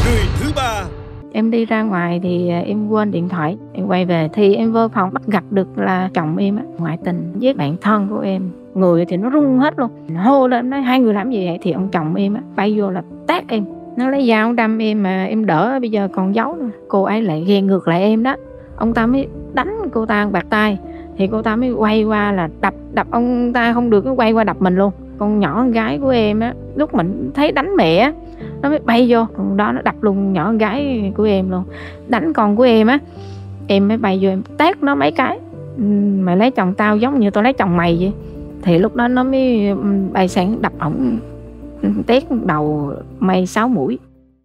Người thứ ba. Em đi ra ngoài thì em quên điện thoại. Em quay về thì em vô phòng bắt gặp được là chồng em ngoại tình với bạn thân của em. Người thì nó run hết luôn. Hô lên nói hai người làm gì vậy? Thì ông chồng em bay vô là tát em. Nó lấy dao đâm em mà em đỡ, bây giờ còn giấu nữa. Cô ấy lại ghen ngược lại em đó. Ông ta mới đánh cô ta bạt tay. Thì cô ta mới quay qua là đập ông ta không được, nó quay qua đập mình luôn. Con nhỏ con gái của em lúc mình thấy đánh mẹ nó mới bay vô, còn đó nó đập luôn nhỏ con gái của em luôn. Đánh con của em mới bay vô em tát nó mấy cái. Mày lấy chồng tao giống như tao lấy chồng mày vậy. Thì lúc đó nó mới bay sang đập ổng tét đầu may 6 mũi.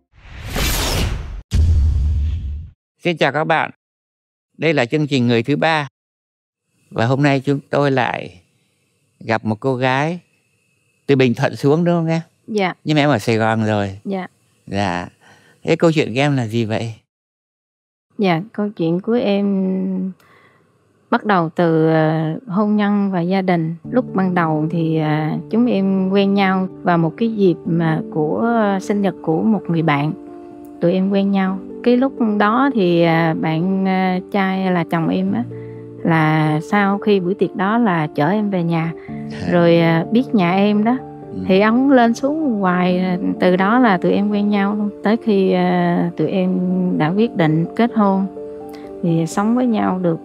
Xin chào các bạn, đây là chương trình Người thứ ba. Và hôm nay chúng tôi lại gặp một cô gái từ Bình Thuận xuống, đúng không em? Dạ. Nhưng mà em ở Sài Gòn rồi. Dạ. Dạ. Thế câu chuyện của em là gì vậy? Dạ, câu chuyện của em bắt đầu từ hôn nhân và gia đình. Lúc ban đầu thì chúng em quen nhau vào một cái dịp mà của sinh nhật của một người bạn. Tụi em quen nhau. Cái lúc đó thì bạn trai là chồng em là sau khi buổi tiệc đó là chở em về nhà. Rồi biết nhà em đó thì ông lên xuống hoài. Từ đó là tụi em quen nhau luôn. Tới khi tụi em đã quyết định kết hôn thì sống với nhau được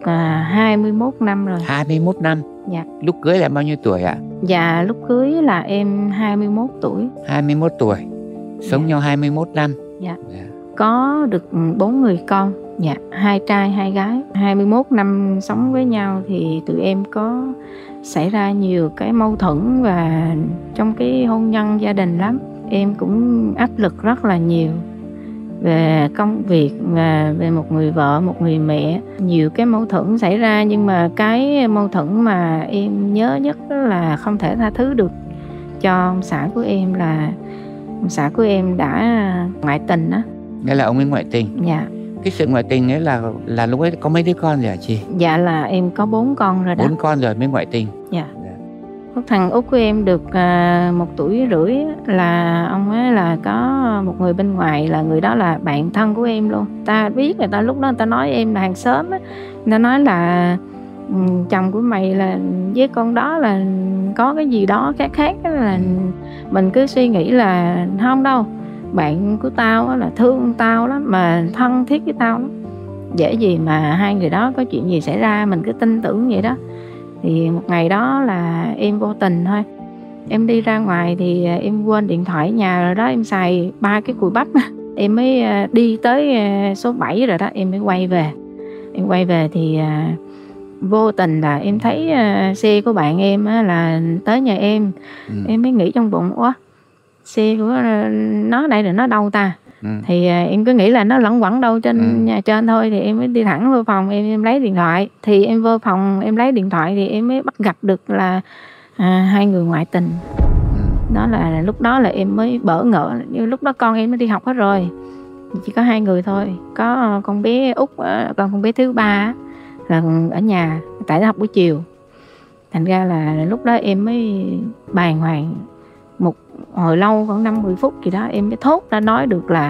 21 năm rồi. 21 năm? Dạ. Lúc cưới là bao nhiêu tuổi ạ? Dạ, lúc cưới là em 21 tuổi. 21 tuổi. Sống nhau 21 năm. Dạ. Có được 4 người con. Dạ, 2 trai 2 gái. 21 năm sống với nhau thì tụi em có xảy ra nhiều cái mâu thuẫn và trong cái hôn nhân gia đình lắm. Em cũng áp lực rất là nhiều về công việc và về một người vợ, một người mẹ. Nhiều cái mâu thuẫn xảy ra, nhưng mà cái mâu thuẫn mà em nhớ nhất là không thể tha thứ được cho ông xã của em, là ông xã của em đã ngoại tình đó. Nghĩa là ông ấy ngoại tình? Dạ. Cái sự ngoại tình ấy là lúc ấy có mấy đứa con rồi hả chị? Dạ, là em có 4 con rồi đó. 4 con rồi mới ngoại tình? Dạ. Lúc thằng út của em được 1 tuổi rưỡi là ông ấy là có một người bên ngoài, là người đó là bạn thân của em luôn. Ta biết, người ta lúc đó người ta nói em là hàng xóm á. Người ta nói là chồng của mày là với con đó là có cái gì đó khác đó. Là mình cứ suy nghĩ là không đâu, bạn của tao là thương tao lắm, mà thân thiết với tao lắm, dễ gì mà hai người đó có chuyện gì xảy ra. Mình cứ tin tưởng vậy đó. Thì một ngày đó là em vô tình thôi, em đi ra ngoài thì em quên điện thoại ở nhà rồi đó. Em xài 3 cái cùi bắp. Em mới đi tới số 7 rồi đó, em mới quay về. Em quay về thì vô tình là em thấy xe của bạn em là tới nhà em. Em mới nghĩ trong bụng, ủa, xe của nó đây là nó đâu ta? Thì em cứ nghĩ là nó lẩn quẩn đâu trên nhà trên thôi. Thì em mới đi thẳng vô phòng em lấy điện thoại. Thì em vô phòng em lấy điện thoại thì em mới bắt gặp được là 2 người ngoại tình. Đó là lúc đó là em mới bỡ ngỡ. Nhưng lúc đó con em nó đi học hết rồi, chỉ có 2 người thôi. Có con bé Út, còn con bé thứ ba là ở nhà, tại nó học buổi chiều. Thành ra là lúc đó em mới bàng hoàng một hồi lâu, khoảng 5-10 phút gì đó, em mới thốt ra nói được là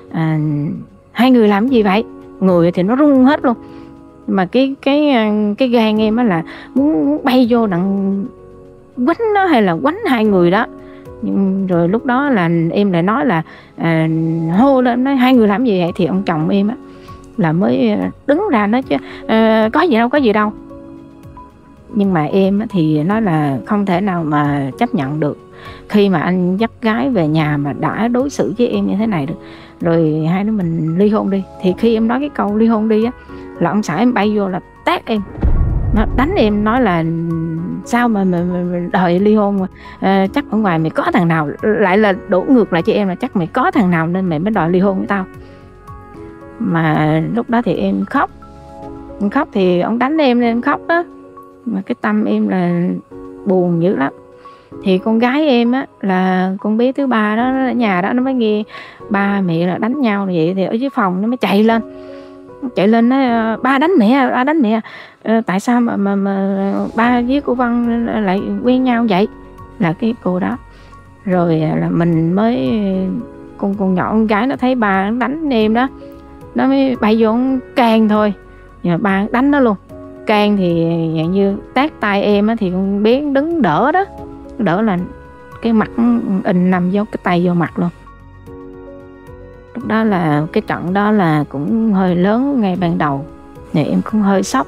2 người làm gì vậy? Người thì nó run hết luôn. Mà cái gan em là muốn bay vô đặng quánh nó hay là quánh 2 người đó. Nhưng rồi lúc đó là em lại nói là hô lên nói 2 người làm gì vậy? Thì ông chồng em là mới đứng ra nói chứ có gì đâu. Nhưng mà em thì nói là không thể nào mà chấp nhận được khi mà anh dắt gái về nhà mà đã đối xử với em như thế này được. Rồi hai đứa mình ly hôn đi. Thì khi em nói cái câu ly hôn đi là ông xã em bay vô là tát em, nó đánh em, nói là sao mà đòi ly hôn mà chắc ở ngoài mày có thằng nào, lại là đổ ngược lại cho em là chắc mày có thằng nào nên mày mới đòi ly hôn với tao. Mà lúc đó thì em khóc thì ông đánh em nên em khóc đó. Mà cái tâm em là buồn dữ lắm. Thì con gái em là con bé thứ ba đó, ở nhà đó, nó mới nghe ba mẹ là đánh nhau vậy. Thì ở dưới phòng nó mới chạy lên nói ba đánh mẹ, tại sao mà ba với cô Vân lại quen nhau vậy, là cái cô đó. Rồi là mình mới con nhỏ con gái nó thấy ba đánh em đó, nó mới bay vô can thôi, nhưng mà ba đánh nó luôn. Can thì dạng như tát tay em á, thì con bé đứng đỡ đó, đỡ là cái mặt nằm vô cái tay vô mặt luôn. Lúc đó là cái trận đó là cũng hơi lớn ngay ban đầu, thì em cũng hơi sốc.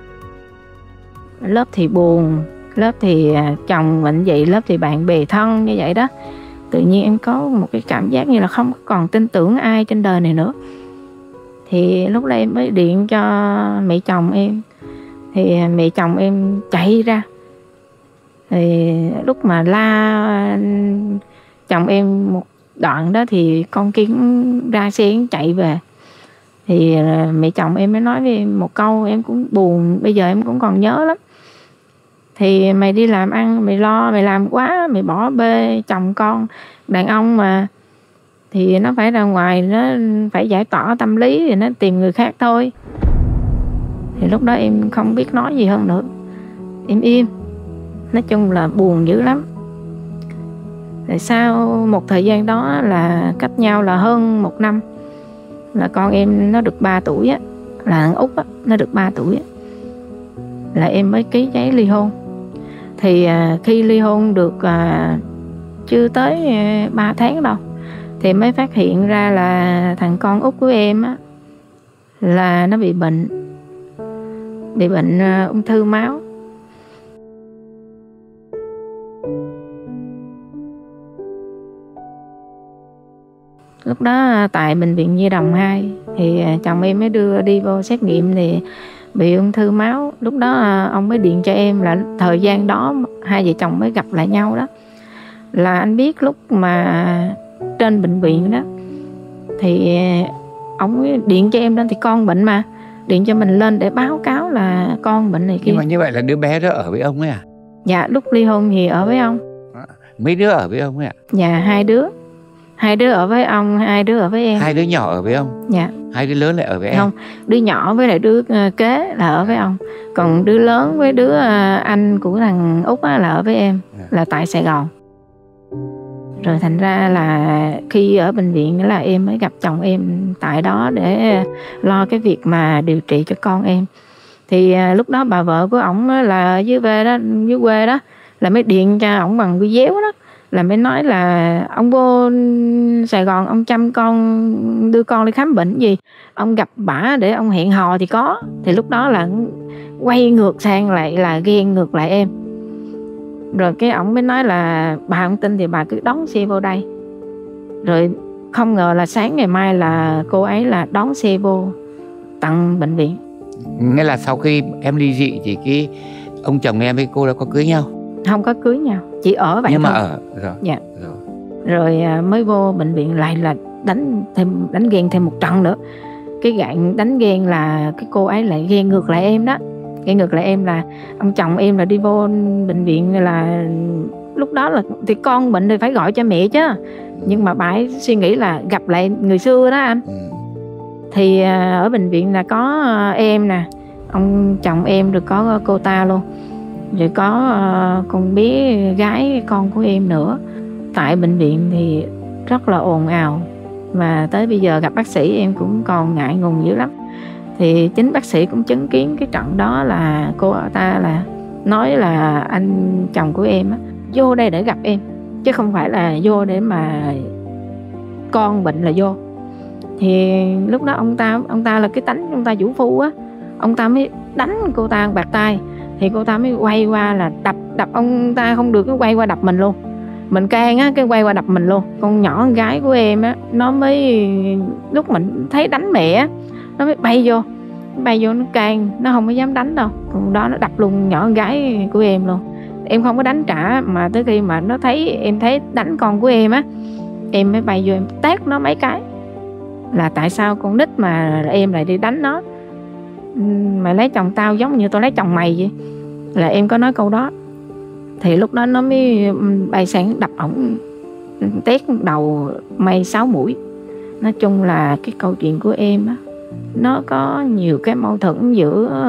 Lớp thì buồn, lớp thì chồng bệnh vậy, lớp thì bạn bè thân như vậy đó. Tự nhiên em có một cái cảm giác như là không còn tin tưởng ai trên đời này nữa. Thì lúc đó em mới điện cho mẹ chồng em. Thì mẹ chồng em chạy ra. Thì lúc mà la chồng em một đoạn đó thì con kia ra xe chạy về. Thì mẹ chồng em mới nói với em một câu em cũng buồn, bây giờ em cũng còn nhớ lắm. Thì mày đi làm ăn, mày lo, mày làm quá, mày bỏ bê chồng con, đàn ông mà. Thì nó phải ra ngoài, nó phải giải tỏa tâm lý, thì nó tìm người khác thôi. Thì lúc đó em không biết nói gì hơn nữa. Em im. Nói chung là buồn dữ lắm. Tại sau một thời gian đó là cách nhau là hơn 1 năm, là con em nó được 3 tuổi á, là thằng Út á, nó được 3 tuổi á, là em mới ký giấy ly hôn. Thì khi ly hôn được chưa tới 3 tháng đâu, thì mới phát hiện ra là thằng con út của em á, là nó bị bệnh ung thư máu. Lúc đó tại bệnh viện Nhi Đồng 2 thì chồng em mới đưa đi vô xét nghiệm thì bị ung thư máu. Lúc đó ông mới điện cho em là thời gian đó hai vợ chồng mới gặp lại nhau đó. Là anh biết lúc mà trên bệnh viện đó thì ông điện cho em lên, thì con bệnh mà, điện cho mình lên để báo cáo là con bệnh này kia. Nhưng mà như vậy là đứa bé đó ở với ông ấy à? Dạ, lúc ly hôn thì ở với ông. Mấy đứa ở với ông ấy ạ? Dạ, 2 đứa. 2 đứa ở với ông, 2 đứa ở với em. 2 đứa nhỏ ở với ông? Dạ. 2 đứa lớn lại ở với em? Không, đứa nhỏ với lại đứa kế là ở với ông. Còn đứa lớn với đứa anh của thằng Út là ở với em, là tại Sài Gòn. Rồi thành ra là khi ở bệnh viện là em mới gặp chồng em tại đó để lo cái việc mà điều trị cho con em. Thì lúc đó bà vợ của ổng là dưới quê đó là mới điện cho ổng bằng video đó, là mới nói là ông vô Sài Gòn ông chăm con, đưa con đi khám bệnh gì, ông gặp bả để ông hẹn hò thì có. Thì lúc đó là quay ngược sang lại là ghen ngược lại em. Rồi cái ổng mới nói là bà không tin thì bà cứ đón xe vô đây. Rồi không ngờ là sáng ngày mai là cô ấy là đón xe vô tận bệnh viện. Nghĩa là sau khi em ly dị thì cái ông chồng em với cô đã có cưới nhau? Không có cưới nhau, chỉ ở vậy. Nhưng thôi. mà ở rồi. Dạ. Rồi mới vô bệnh viện lại là đánh ghen thêm một trận nữa. Cái gạn đánh ghen là cái cô ấy lại ghen ngược lại em đó. Ghen ngược lại em là ông chồng em là đi vô bệnh viện là lúc đó là thì con bệnh thì phải gọi cho mẹ chứ. Nhưng mà bà ấy suy nghĩ là gặp lại người xưa đó anh. Thì ở bệnh viện là có em nè, ông chồng em rồi có cô ta luôn, rồi có con bé gái con của em nữa. Tại bệnh viện thì rất là ồn ào, mà tới bây giờ gặp bác sĩ em cũng còn ngại ngùng dữ lắm. Thì chính bác sĩ cũng chứng kiến cái trận đó, là cô ta là nói là anh chồng của em á, vô đây để gặp em, chứ không phải là vô để mà con bệnh là vô. Thì lúc đó ông ta là cái tánh ông ta vũ phu á, ông ta mới đánh cô ta bạt tay. Thì cô ta mới quay qua là đập ông ta không được, cái quay qua đập mình luôn. Mình can á, cái quay qua đập mình luôn. Con nhỏ con gái của em á, nó mới lúc mình thấy đánh mẹ á, nó mới bay vô nó can, nó không có dám đánh đâu. Còn đó nó đập luôn nhỏ con gái của em luôn. Em không có đánh trả, mà tới khi mà nó thấy em thấy đánh con của em á, em mới bay vô em tát nó mấy cái. Là tại sao con nít mà em lại đi đánh nó, mày lấy chồng tao giống như tôi lấy chồng mày vậy, là em có nói câu đó. Thì lúc đó nó mới bay sang đập ổng tét đầu may 6 mũi. Nói chung là cái câu chuyện của em á, nó có nhiều cái mâu thuẫn giữa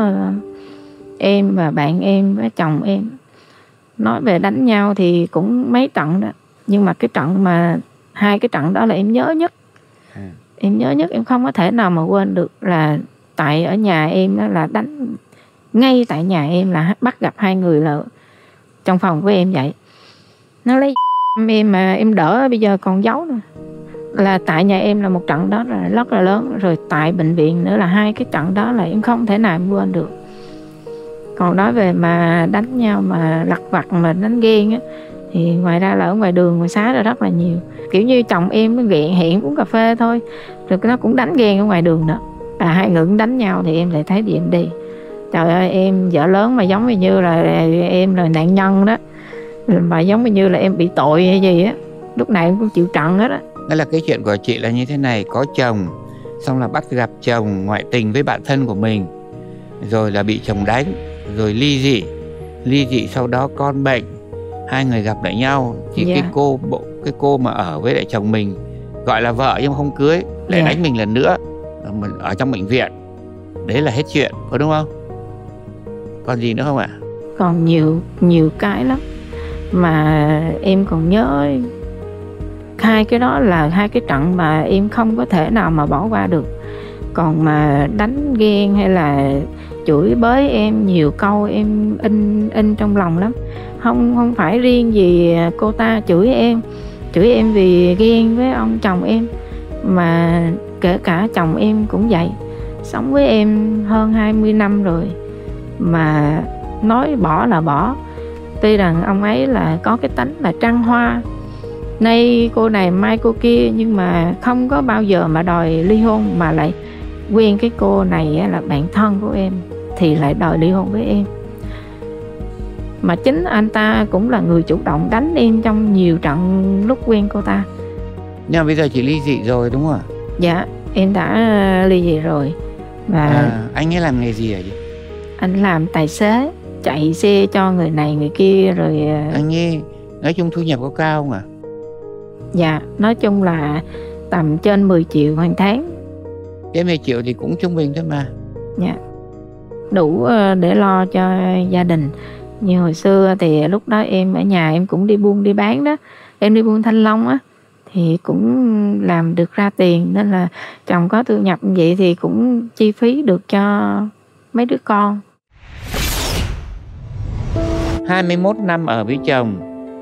em và bạn em với chồng em. Nói về đánh nhau thì cũng mấy trận đó, nhưng mà cái trận mà Hai cái trận đó là em nhớ nhất. Em nhớ nhất, em không có thể nào mà quên được. Là tại ở nhà em đó là đánh ngay tại nhà em, là bắt gặp hai người là trong phòng của em vậy. Nó lấy em mà em đỡ bây giờ còn giấu nữa. Là tại nhà em là một trận đó là rất là lớn. Rồi tại bệnh viện nữa là hai cái trận đó là em không thể nào em quên được. Còn nói về mà đánh nhau mà lặt vặt mà đánh ghen á, thì ngoài ra là ở ngoài đường ngoài xá là rất là nhiều. Kiểu như chồng em nó ghen hẹn uống cà phê thôi, rồi nó cũng đánh ghen ở ngoài đường nữa. Hai người cũng đánh nhau thì em lại thấy đi em đi. Trời ơi, em vợ lớn mà giống như là em là nạn nhân đó, mà giống như là em bị tội hay gì á, lúc này em cũng chịu trận hết á. Đó là cái chuyện của chị là như thế này, có chồng xong là bắt gặp chồng ngoại tình với bạn thân của mình, rồi là bị chồng đánh, rồi ly dị sau đó con bệnh, hai người gặp lại nhau thì cái cô mà ở với lại chồng mình gọi là vợ nhưng không cưới lại đánh mình lần nữa ở trong bệnh viện. Đấy là hết chuyện, có đúng không? Còn gì nữa không ạ? Còn nhiều cái lắm mà em còn nhớ. Hai cái đó là hai cái trận mà em không có thể nào mà bỏ qua được. Còn mà đánh ghen hay là chửi bới em nhiều câu em in trong lòng lắm. Không phải riêng gì cô ta chửi em vì ghen với ông chồng em, mà kể cả chồng em cũng vậy. Sống với em hơn 20 năm rồi mà nói bỏ là bỏ. Tuy rằng ông ấy là có cái tánh là trăng hoa, nay cô này mai cô kia, nhưng mà không có bao giờ mà đòi ly hôn, mà lại quen cái cô này là bạn thân của em thì lại đòi ly hôn với em. Mà chính anh ta cũng là người chủ động đánh em trong nhiều trận lúc quen cô ta. Nhưng mà bây giờ chị ly dị rồi đúng không ạ? Dạ, em đã ly dị rồi. Và anh ấy làm nghề gì hả chị? Anh làm tài xế, chạy xe cho người này người kia rồi. Anh ấy nói chung thu nhập có cao không ạ? Dạ, nói chung là tầm trên 10 triệu hàng tháng. Trên 10 triệu thì cũng trung bình thôi mà. Dạ, đủ để lo cho gia đình. Như hồi xưa thì lúc đó em ở nhà em cũng đi buôn đi bán đó. Em đi buôn thanh long á, thì cũng làm được ra tiền. Nên là chồng có thu nhập như vậy thì cũng chi phí được cho mấy đứa con. 21 năm ở với chồng,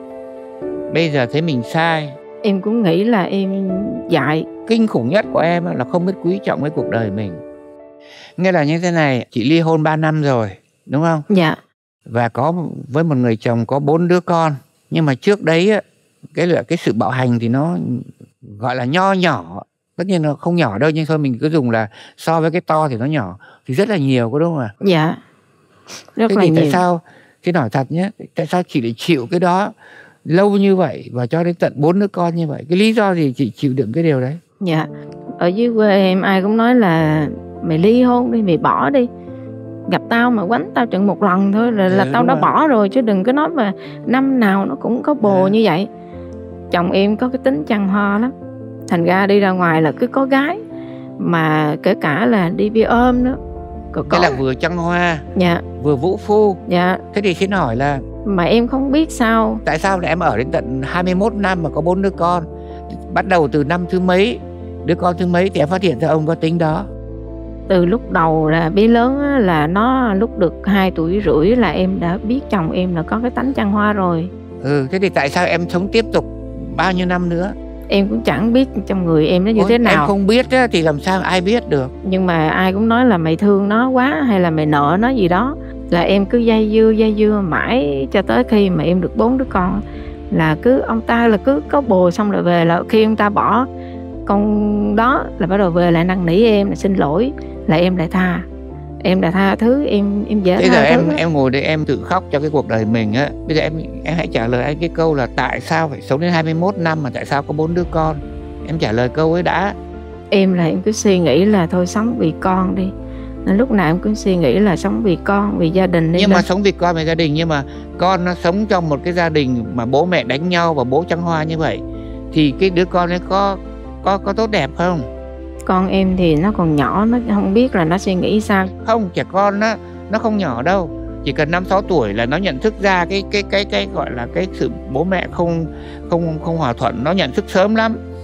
bây giờ thấy mình sai. Em cũng nghĩ là em dại. Kinh khủng nhất của em là không biết quý trọng cái cuộc đời mình. Nghe là như thế này, chị ly hôn 3 năm rồi, đúng không? Dạ. Và có với một người chồng có 4 đứa con. Nhưng mà trước đấy cái sự bạo hành thì nó gọi là nho nhỏ. Tất nhiên nó không nhỏ đâu, nhưng thôi mình cứ dùng là so với cái to thì nó nhỏ, thì rất là nhiều, có đúng không ạ? Dạ, rất thế là thì nhiều. Tại sao, thế nói thật nhé, tại sao chị lại chịu cái đó lâu như vậy và cho đến tận 4 đứa con như vậy? Cái lý do gì chị chịu đựng cái điều đấy? Dạ, ở dưới quê em ai cũng nói là mày ly hôn đi, mày bỏ đi. Gặp tao mà quánh tao chừng một lần thôi là tao đã bỏ rồi, chứ đừng có nói mà năm nào nó cũng có bồ như vậy. Chồng em có cái tính chăn hoa lắm, thành ra đi ra ngoài là cứ có gái, mà kể cả là đi bia ôm nữa. Cái là vừa chăn hoa, dạ, vừa vũ phu. Dạ. Thế thì xin hỏi là mà em không biết sao, tại sao lại em ở đến tận 21 năm mà có 4 đứa con? Bắt đầu từ năm thứ mấy, đứa con thứ mấy thì em phát hiện ra ông có tính đó? Từ lúc đầu là bé lớn là nó lúc được 2 tuổi rưỡi là em đã biết chồng em là có cái tánh chăn hoa rồi. Thế thì tại sao em sống tiếp tục bao nhiêu năm nữa? Em cũng chẳng biết trong người em nó như thế nào. Em không biết á, thì làm sao ai biết được? Nhưng mà ai cũng nói là mày thương nó quá hay là mày nợ nó gì đó. Là em cứ dây dưa mãi cho tới khi mà em được 4 đứa con. Là cứ ông ta là cứ có bồ xong rồi về, là khi ông ta bỏ con đó là bắt đầu về lại năn nỉ em là xin lỗi, là em lại tha. Em đã tha thứ, em dễ tha thứ. Bây giờ em ngồi đây em tự khóc cho cái cuộc đời mình á. Bây giờ em hãy trả lời anh cái câu là tại sao phải sống đến 21 năm mà tại sao có 4 đứa con? Em trả lời câu ấy đã. Em cứ suy nghĩ là thôi sống vì con đi. Nên lúc nào em cũng suy nghĩ là sống vì con, vì gia đình đi. Nhưng mà sống vì con, vì gia đình, nhưng mà con nó sống trong một cái gia đình mà bố mẹ đánh nhau và bố trăng hoa như vậy, thì cái đứa con ấy có tốt đẹp không? Con em thì nó còn nhỏ, nó không biết là nó suy nghĩ sao. Không, trẻ con nó không nhỏ đâu. Chỉ cần 5-6 tuổi là nó nhận thức ra cái gọi là cái sự bố mẹ không hòa thuận, nó nhận thức sớm lắm.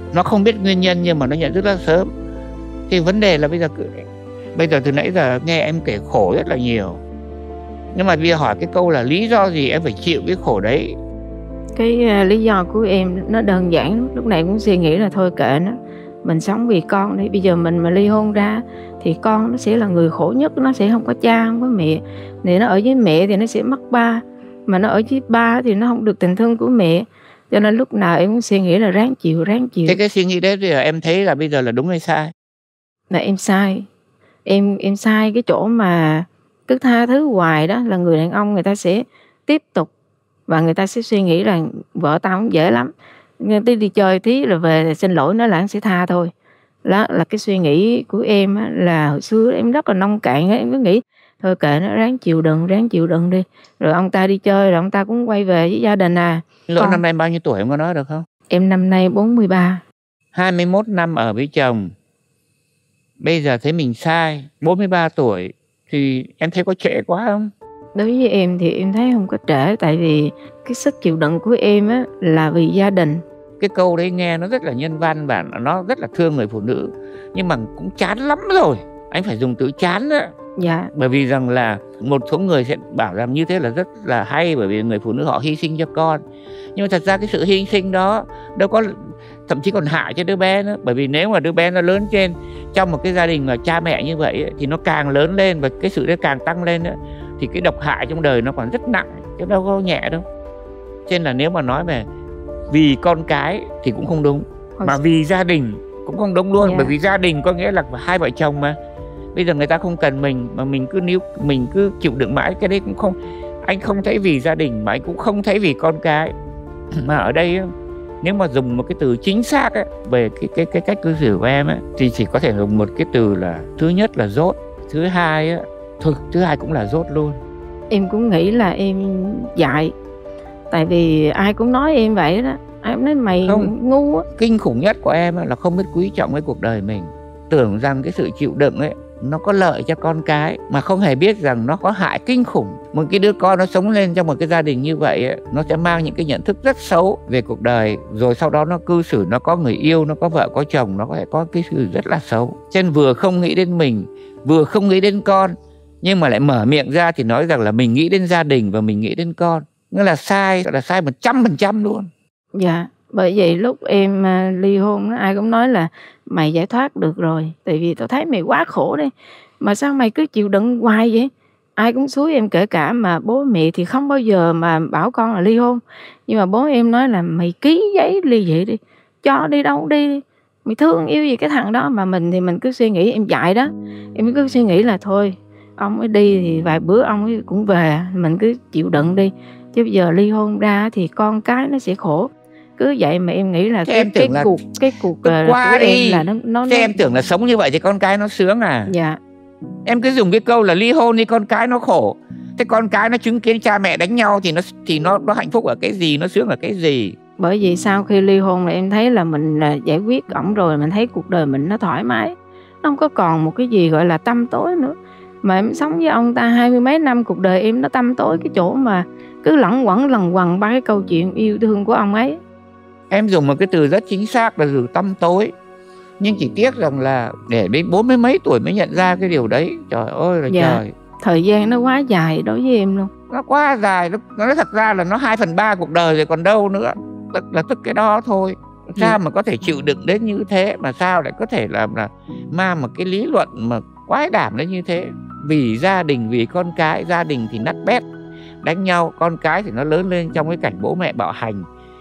Nó không biết nguyên nhân nhưng mà nó nhận rất là sớm. Thì vấn đề là bây giờ từ nãy giờ nghe em kể khổ rất là nhiều. Nhưng mà bây giờ hỏi cái câu là lý do gì em phải chịu cái khổ đấy? Cái lý do của em nó đơn giản, lúc này cũng suy nghĩ là thôi kệ nó, mình sống vì con đi. Bây giờ mình mà ly hôn ra thì con nó sẽ là người khổ nhất, nó sẽ không có cha, không có mẹ. Thì nó ở với mẹ thì nó sẽ mất ba, mà nó ở với ba thì nó không được tình thương của mẹ. Cho nên lúc nào em cũng suy nghĩ là ráng chịu. Thế cái suy nghĩ đấy thì em thấy là bây giờ là đúng hay sai? Là em sai. Em sai cái chỗ mà cứ tha thứ hoài đó, là người đàn ông người ta sẽ tiếp tục và người ta sẽ suy nghĩ là vợ tao không dễ lắm, người ta đi chơi tí rồi về xin lỗi nó là anh sẽ tha thôi. Đó là cái suy nghĩ của em á, là hồi xưa em rất là nông cạn á, em cứ nghĩ thôi kệ nó, ráng chịu đựng đi, rồi ông ta đi chơi rồi ông ta cũng quay về với gia đình à. Lỗi năm nay bao nhiêu tuổi em có nói được không? Em năm nay 43. 21 năm ở với chồng, bây giờ thấy mình sai 43 tuổi thì em thấy có trễ quá không? Đối với em thì em thấy không có trễ, tại vì cái sức chịu đựng của em á là vì gia đình. Cái câu đấy nghe nó rất là nhân văn và nó rất là thương người phụ nữ, nhưng mà cũng chán lắm rồi. Anh phải dùng từ chán đó. Dạ. Bởi vì rằng là một số người sẽ bảo rằng như thế là rất là hay, bởi vì người phụ nữ họ hy sinh cho con. Nhưng mà thật ra cái sự hy sinh đó đâu có, thậm chí còn hại cho đứa bé nữa. Bởi vì nếu mà đứa bé nó lớn trên trong một cái gia đình mà cha mẹ như vậy thì nó càng lớn lên và cái sự đấy càng tăng lên nữa, thì cái độc hại trong đời nó còn rất nặng chứ đâu có nhẹ đâu. Cho nên là nếu mà nói về vì con cái thì cũng không đúng, mà vì gia đình cũng không đúng luôn. Bởi vì gia đình có nghĩa là hai vợ chồng mà. Bây giờ người ta không cần mình mà mình cứ chịu đựng mãi, cái đấy cũng không, anh không thấy vì gia đình mà anh cũng không thấy vì con cái. Mà ở đây nếu mà dùng một cái từ chính xác ấy, về cái cách cư xử của em ấy, thì chỉ có thể dùng một cái từ là thứ nhất là dốt, thứ hai ấy, thôi thứ hai cũng là dốt luôn. Em cũng nghĩ là em dại, tại vì ai cũng nói em vậy đó, ai cũng nói mày không, ngu á. Kinh khủng nhất của em là không biết quý trọng cái cuộc đời mình, tưởng rằng cái sự chịu đựng ấy nó có lợi cho con cái, mà không hề biết rằng nó có hại kinh khủng. Một cái đứa con nó sống lên trong một cái gia đình như vậy ấy, nó sẽ mang những cái nhận thức rất xấu về cuộc đời, rồi sau đó nó cư xử, nó có người yêu, nó có vợ có chồng, nó có thể có cái sự rất là xấu. Cho nên vừa không nghĩ đến mình, vừa không nghĩ đến con, nhưng mà lại mở miệng ra thì nói rằng là mình nghĩ đến gia đình và mình nghĩ đến con. Nghĩa là sai 100% luôn. Dạ, bởi vậy lúc em ly hôn ai cũng nói là mày giải thoát được rồi, tại vì tao thấy mày quá khổ đi, mà sao mày cứ chịu đựng hoài vậy. Ai cũng xúi em, kể cả mà bố mẹ thì không bao giờ mà bảo con là ly hôn, nhưng mà bố em nói là mày ký giấy ly dị đi, cho đi đâu đi, mày thương yêu gì cái thằng đó. Mà mình thì mình cứ suy nghĩ, em dại đó, em cứ suy nghĩ là thôi ông ấy đi thì vài bữa ông ấy cũng về, mình cứ chịu đựng đi, chứ bây giờ ly hôn ra thì con cái nó sẽ khổ. Cứ vậy mà em nghĩ là cái cuộc của em là nó em tưởng là sống như vậy thì con cái nó sướng à? Dạ. Em cứ dùng cái câu là ly hôn thì con cái nó khổ. Thế con cái nó chứng kiến cha mẹ đánh nhau thì nó hạnh phúc ở cái gì, nó sướng ở cái gì? Bởi vì sau khi ly hôn là em thấy là mình giải quyết ổng rồi, mình thấy cuộc đời mình nó thoải mái, nó không có còn một cái gì gọi là tăm tối nữa. Mà em sống với ông ta 20 mấy năm, cuộc đời em nó tăm tối cái chỗ mà cứ lẩn quẩn ba cái câu chuyện yêu thương của ông ấy. Em dùng một cái từ rất chính xác là từ tăm tối. Nhưng chỉ tiếc rằng là để đến 40 mấy tuổi mới nhận ra cái điều đấy. Trời ơi là trời. Thời gian nó quá dài đối với em luôn. Nó quá dài, nó thật ra là nó 2/3 cuộc đời rồi còn đâu nữa. Tức cái đó thôi. Sao mà có thể chịu đựng đến như thế, mà sao lại có thể làm là mang một cái lý luận mà quái đảm đến như thế. Vì gia đình, vì con cái, gia đình thì nát bét đánh nhau, con cái thì nó lớn lên trong cái cảnh bố mẹ bạo hành,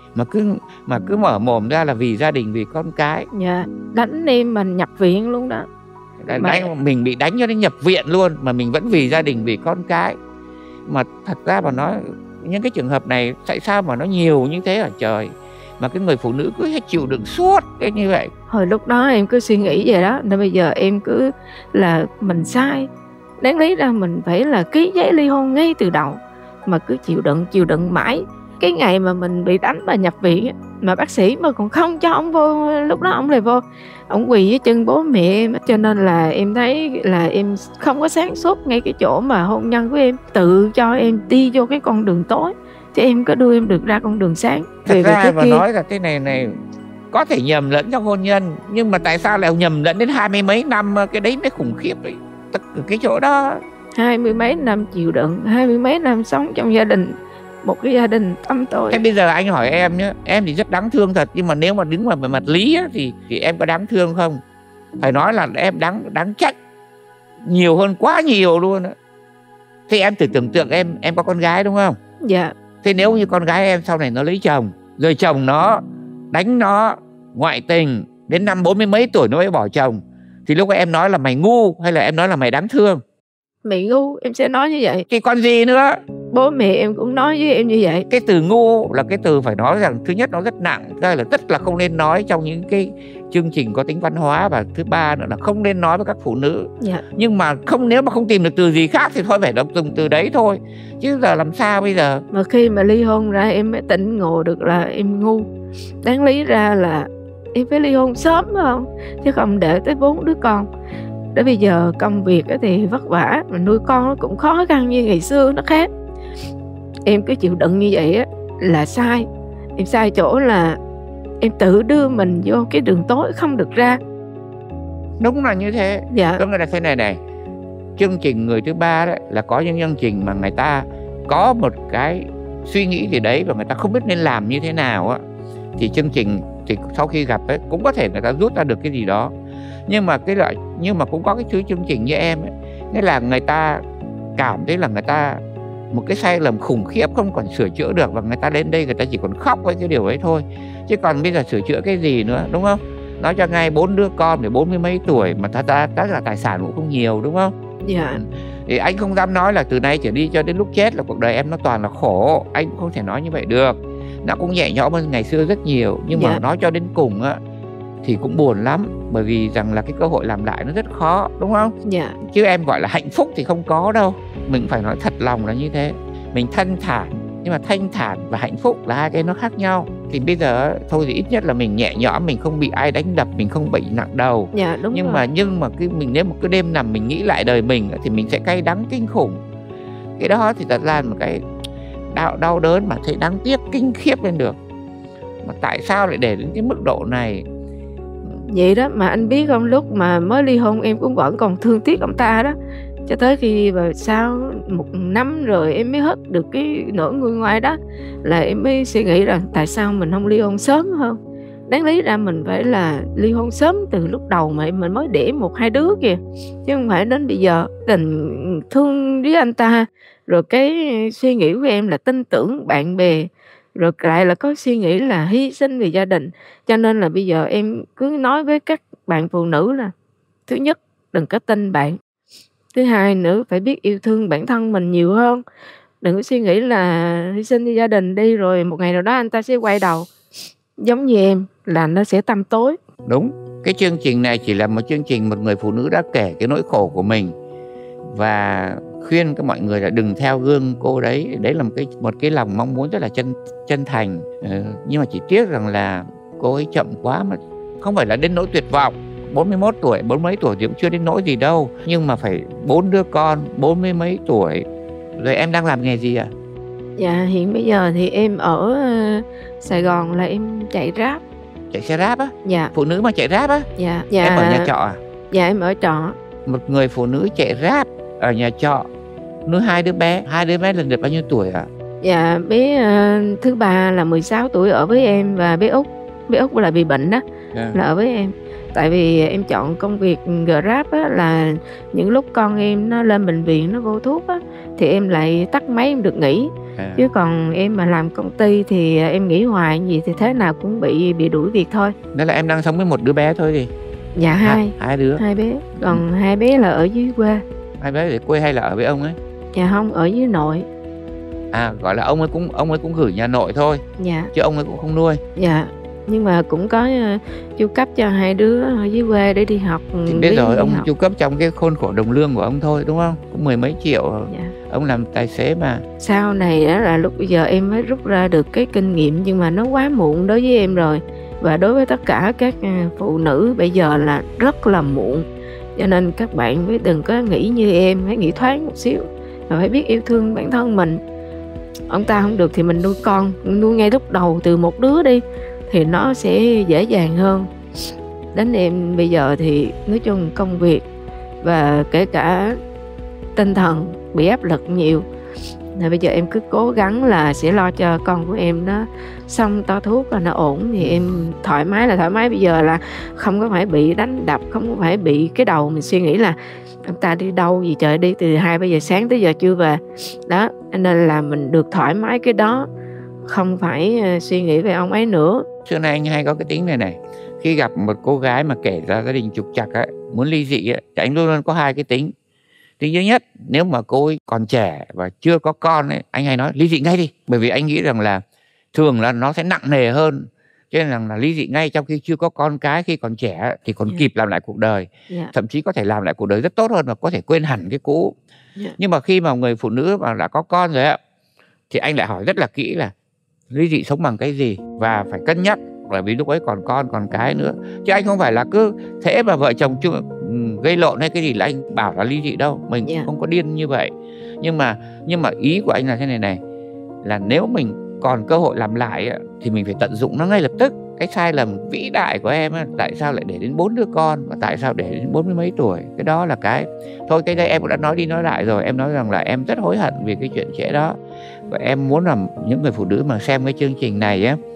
mà cứ mở mồm ra là vì gia đình, vì con cái. Dạ, đánh em mình nhập viện luôn đó. Mình bị đánh cho đến nhập viện luôn, mà mình vẫn vì gia đình, vì con cái. Mà thật ra mà nói những cái trường hợp này tại sao mà nó nhiều như thế hả trời? Mà cái người phụ nữ cứ hay chịu đựng suốt cái như vậy. Hồi lúc đó em cứ suy nghĩ vậy đó, nên bây giờ em cứ là mình sai. Đáng lý ra mình phải là ký giấy ly hôn ngay từ đầu, mà cứ chịu đựng mãi. Cái ngày mà mình bị đánh và nhập viện mà bác sĩ mà còn không cho ông vô, lúc đó ông lại vô, ông quỳ dưới chân bố mẹ em. Cho nên là em thấy là em không có sáng suốt ngay cái chỗ mà hôn nhân của em, tự cho em đi vô cái con đường tối, chứ em có đưa em được ra con đường sáng. Thật ra mà nói là thế này, có thể nhầm lẫn trong hôn nhân, nhưng mà tại sao lại nhầm lẫn đến 20 mấy năm? Cái đấy mới khủng khiếp đấy, cái chỗ đó. 20 mấy năm chịu đựng, 20 mấy năm sống trong gia đình, một cái gia đình tăm tối. Thế bây giờ anh hỏi em nhé, em thì rất đáng thương thật, nhưng mà nếu mà đứng vào về mặt lý á, thì em có đáng thương không? Phải nói là em đáng trách nhiều hơn quá nhiều luôn á. Thế em thử tưởng tượng em có con gái đúng không? Dạ. Thế nếu như con gái em sau này nó lấy chồng, rồi chồng nó đánh nó, ngoại tình, đến năm 40 mấy tuổi nó mới bỏ chồng, thì lúc ấy em nói là mày ngu hay là em nói là mày đáng thương? Mày ngu, em sẽ nói như vậy. Thì còn gì nữa? Bố mẹ em cũng nói với em như vậy. Cái từ ngu là cái từ phải nói rằng thứ nhất nó rất nặng, thứ hai là rất là không nên nói trong những cái chương trình có tính văn hóa, và thứ ba nữa là không nên nói với các phụ nữ. Dạ. Nhưng mà nếu mà không tìm được từ gì khác thì thôi phải dùng từ đấy thôi, chứ giờ làm sao bây giờ? Mà khi mà ly hôn ra em mới tỉnh ngộ được là em ngu. Đáng lý ra là em phải ly hôn sớm phải không, chứ không để tới 4 đứa con. Để bây giờ công việc thì vất vả, mà nuôi con nó cũng khó khăn như ngày xưa, nó khác. Em cứ chịu đựng như vậy á là sai. Em sai chỗ là em tự đưa mình vô cái đường tối không được ra. Đúng là như thế. Dạ. Đúng là thế này. Chương trình Người Thứ Ba đấy là có những chương trình mà người ta có một cái suy nghĩ gì đấy và người ta không biết nên làm như thế nào á, thì chương trình thì sau khi gặp ấy cũng có thể người ta rút ra được cái gì đó. Nhưng mà cũng có cái thứ chương trình như em ấy, nghĩa là người ta cảm thấy là người ta một cái sai lầm khủng khiếp không còn sửa chữa được, và người ta đến đây người ta chỉ còn khóc với cái điều ấy thôi, chứ còn bây giờ sửa chữa cái gì nữa, đúng không? Nói cho ngay 4 đứa con để 40 mấy tuổi mà thật ra tài sản cũng không nhiều, đúng không? Dạ. Thì anh không dám nói là từ nay trở đi cho đến lúc chết là cuộc đời em nó toàn là khổ, anh cũng không thể nói như vậy được. Nó cũng nhẹ nhõm hơn ngày xưa rất nhiều, nhưng mà nói cho đến cùng á thì cũng buồn lắm, bởi vì rằng là cái cơ hội làm lại nó rất khó, đúng không? Dạ. Chứ em gọi là hạnh phúc thì không có đâu. Mình phải nói thật lòng là như thế. Mình thanh thản, nhưng mà thanh thản và hạnh phúc là hai cái nó khác nhau. Thì bây giờ thôi thì ít nhất là mình nhẹ nhõm, mình không bị ai đánh đập, mình không bị nặng đầu. Dạ, đúng nhưng rồi. mà mình nếu một cái đêm nằm mình nghĩ lại đời mình thì mình sẽ cay đắng kinh khủng. Cái đó thì thật ra một cái đau đớn mà thấy đáng tiếc kinh khiếp lên được. Mà tại sao lại để đến cái mức độ này? Vậy đó, mà anh biết không, lúc mà mới ly hôn em cũng vẫn còn thương tiếc ông ta đó. Cho tới khi mà sau 1 năm rồi em mới hết được cái nỗi nguôi ngoai đó, là em mới suy nghĩ rằng tại sao mình không ly hôn sớm hơn. Đáng lý ra mình phải là ly hôn sớm từ lúc đầu mà mình mới đẻ 1-2 đứa kìa, chứ không phải đến bây giờ. Tình thương với anh ta, rồi cái suy nghĩ của em là tin tưởng bạn bè, rồi lại là có suy nghĩ là hy sinh vì gia đình. Cho nên là bây giờ em cứ nói với các bạn phụ nữ là thứ nhất, đừng có tin bạn. Thứ hai nữa, phải biết yêu thương bản thân mình nhiều hơn. Đừng có suy nghĩ là hy sinh vì gia đình đi, rồi một ngày nào đó anh ta sẽ quay đầu giống như em, là nó sẽ tăm tối. Đúng, cái chương trình này chỉ là một chương trình một người phụ nữ đã kể cái nỗi khổ của mình và khuyên các mọi người là đừng theo gương cô đấy. Đấy là một cái lòng mong muốn rất là chân thành. Nhưng mà chỉ tiếc rằng là cô ấy chậm quá, mà không phải là đến nỗi tuyệt vọng. 41 tuổi, 40 mấy tuổi thì cũng chưa đến nỗi gì đâu, nhưng mà phải 4 đứa con, 40 mấy tuổi. Rồi em đang làm nghề gì ạ? Dạ, hiện bây giờ thì em ở Sài Gòn, là em chạy Grab. Chạy xe Grab á? Dạ. Phụ nữ mà chạy Grab á? Dạ. Em ở nhà trọ à? Dạ, em ở trọ. Một người phụ nữ chạy Grab ở nhà trọ, nuôi 2 đứa bé. 2 đứa bé lần lượt bao nhiêu tuổi ạ? Dạ, bé thứ ba là 16 tuổi ở với em, và bé Út là bị bệnh đó, là ở với em. Tại vì em chọn công việc Grab á, là những lúc con em nó lên bệnh viện nó vô thuốc á, thì em lại tắt máy em được nghỉ. Chứ còn em mà làm công ty thì em nghỉ hoài gì thì thế nào cũng bị đuổi việc thôi. Đó là em đang sống với một đứa bé thôi gì? Dạ, hai đứa. 2 bé. Còn 2 bé là ở dưới quê. 2 bé ở quê hay là ở với ông ấy? Dạ không, ở dưới nội. À, gọi là ông ấy cũng gửi nhà nội thôi. Dạ. Chứ ông ấy cũng không nuôi. Dạ. Nhưng mà cũng có chu cấp cho 2 đứa ở dưới quê để đi học. Thì biết rồi, ông chu cấp trong cái khuôn khổ đồng lương của ông thôi, đúng không? Cũng 10 mấy triệu. Dạ. Ông làm tài xế mà. Sau này đó là lúc bây giờ em mới rút ra được cái kinh nghiệm, nhưng mà nó quá muộn đối với em rồi. Và đối với tất cả các phụ nữ bây giờ là rất là muộn. Cho nên các bạn mới đừng có nghĩ như em, hãy nghĩ thoáng một xíu. Và phải biết yêu thương bản thân mình. Ông ta không được thì mình nuôi con, nuôi ngay lúc đầu từ 1 đứa đi. thì nó sẽ dễ dàng hơn. Đến em bây giờ thì nói chung công việc và kể cả tinh thần bị áp lực nhiều, thì bây giờ em cứ cố gắng là sẽ lo cho con của em nó xong to thuốc là nó ổn, thì em thoải mái là thoải mái. Bây giờ là không có phải bị đánh đập, không có phải bị cái đầu mình suy nghĩ là ông ta đi đâu gì trời, đi từ 2-3 giờ sáng tới giờ chưa về đó, nên là mình được thoải mái cái đó, không phải suy nghĩ về ông ấy nữa. Xưa nay anh hay có cái tính này, khi gặp một cô gái mà kể ra gia đình trục trặc ấy, muốn ly dị ấy, thì anh luôn luôn có hai cái tính. Tính thứ nhất, nếu mà cô ấy còn trẻ và chưa có con ấy, anh hay nói ly dị ngay đi, bởi vì anh nghĩ rằng là thường là nó sẽ nặng nề hơn, cho nên là ly dị ngay trong khi chưa có con cái. Khi còn trẻ thì còn kịp làm lại cuộc đời, thậm chí có thể làm lại cuộc đời rất tốt hơn và có thể quên hẳn cái cũ. Nhưng mà khi mà người phụ nữ mà đã có con rồi ạ, thì anh lại hỏi rất là kỹ là ly dị sống bằng cái gì, và phải cân nhắc, bởi vì lúc ấy còn con còn cái nữa. Chứ anh không phải là cứ thế mà vợ chồng chung gây lộn hay cái gì là anh bảo là ly dị đâu, mình cũng không có điên như vậy. Nhưng mà ý của anh là thế này, là nếu mình còn cơ hội làm lại thì mình phải tận dụng nó ngay lập tức. Cái sai lầm vĩ đại của em tại sao lại để đến 4 đứa con, và tại sao để đến 40 mấy tuổi, cái đó là cái thôi. Cái đây em cũng đã nói đi nói lại rồi, em nói rằng là em rất hối hận vì cái chuyện trễ đó, và em muốn là những người phụ nữ mà xem cái chương trình này á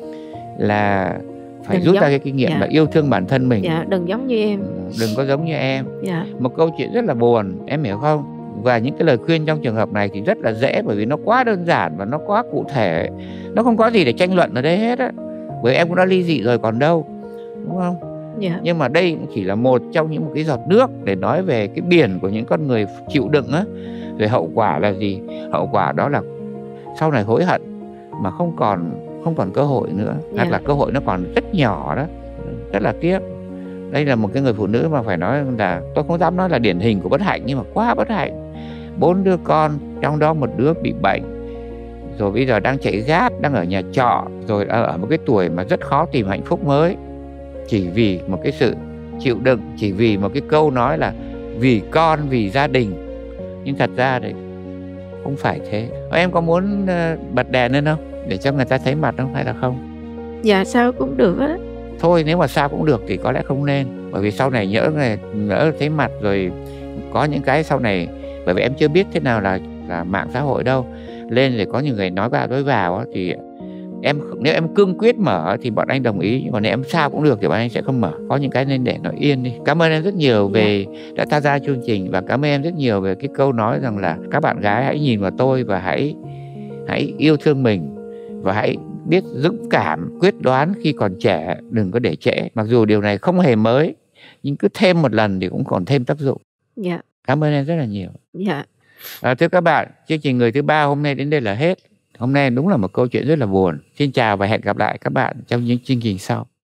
là phải rút ra cái kinh nghiệm là yêu thương bản thân mình. Đừng giống như em, đừng có giống như em. Một câu chuyện rất là buồn, em hiểu không? Và những cái lời khuyên trong trường hợp này thì rất là dễ, bởi vì nó quá đơn giản và nó quá cụ thể, nó không có gì để tranh luận ở đây hết á, bởi em cũng đã ly dị rồi còn đâu, đúng không? Nhưng mà đây cũng chỉ là một trong những một cái giọt nước để nói về cái biển của những con người chịu đựng á. Rồi hậu quả là gì? Hậu quả đó là sau này hối hận mà không còn cơ hội nữa, hoặc là cơ hội nó còn rất nhỏ đó, rất là tiếc. Đây là một cái người phụ nữ mà phải nói là tôi không dám nói là điển hình của bất hạnh, nhưng mà quá bất hạnh. 4 đứa con, trong đó một đứa bị bệnh, rồi bây giờ đang chạy gáp, đang ở nhà trọ, rồi ở một cái tuổi mà rất khó tìm hạnh phúc mới, chỉ vì một cái sự chịu đựng, chỉ vì một cái câu nói là vì con, vì gia đình. Nhưng thật ra đấy không phải thế. Em có muốn bật đèn lên không, để cho người ta thấy mặt không, hay là không? Dạ sao cũng được á. Thôi nếu mà sao cũng được thì có lẽ không nên, bởi vì sau này nhỡ thấy mặt rồi có những cái sau này, bởi vì em chưa biết thế nào là mạng xã hội đâu, lên rồi có những người nói vào thì nếu em cương quyết mở thì bọn anh đồng ý, nhưng mà nếu em sao cũng được thì bọn anh sẽ không mở. Có những cái nên để nó yên đi. Cảm ơn em rất nhiều về đã tham gia chương trình, và cảm ơn em rất nhiều về cái câu nói rằng là các bạn gái hãy nhìn vào tôi và hãy yêu thương mình, và hãy biết dũng cảm, quyết đoán khi còn trẻ, đừng có để trễ. Mặc dù điều này không hề mới, nhưng cứ thêm một lần thì cũng còn thêm tác dụng. Cảm ơn em rất là nhiều. Thưa các bạn, chương trình Người Thứ Ba hôm nay đến đây là hết. Hôm nay đúng là một câu chuyện rất là buồn. Xin chào và hẹn gặp lại các bạn trong những chương trình sau.